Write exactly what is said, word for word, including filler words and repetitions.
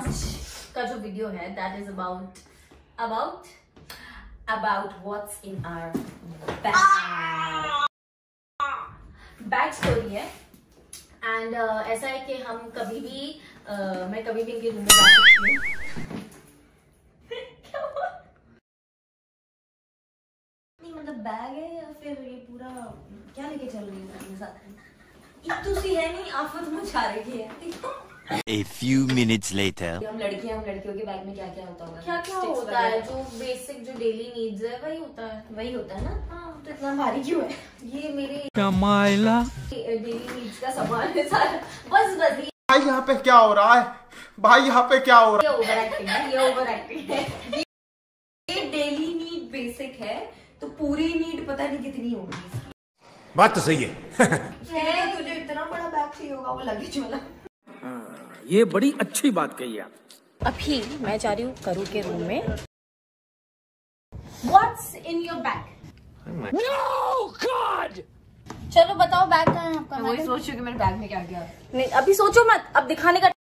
आज का जो वीडियो है that is about about about what's in our bag bag story है। एंड uh, ऐसा है कि हम कभी भी uh, मैं कभी भी इनके रूम में जा सकती हूँ। नहीं मतलब बैग है या फिर ये पूरा क्या लेके चल रही है अपने साथ? एक तो सी है नहीं, आफत मचा रही है। A few minutes later. हम लड़कियां हम लड़कियों के बैग में क्या क्या होता होगा? क्या क्या होता है? जो बेसिक जो डेली नीड्स है वही होता है। वही होता है ना। हाँ, तो इतना भारी क्यों है? ये मेरे कमाइला डेली नीड्स का सामान है सारा। बस बस भाई यहाँ पे क्या हो रहा है? भाई यहाँ पे क्या हो रहा है? ये ओवर एक्टिंग है, ये ओवर एक्टिंग है। ये डेली नीड बेसिक है तो पूरी नीड पता नहीं कितनी होगी। बात तो सही है। तुझे इतना बड़ा बैग चाहिए होगा वो लगेज वाला। ये बड़ी अच्छी बात कही आप। अभी मैं जा रही हूँ करू के रूम में। What's in your bag? No God! चलो बताओ बैग कहाँ है आपका? मैं वही सोच रही हूँ कि मेरे बैग में क्या क्या है। नहीं अभी सोचो मत, अब दिखाने का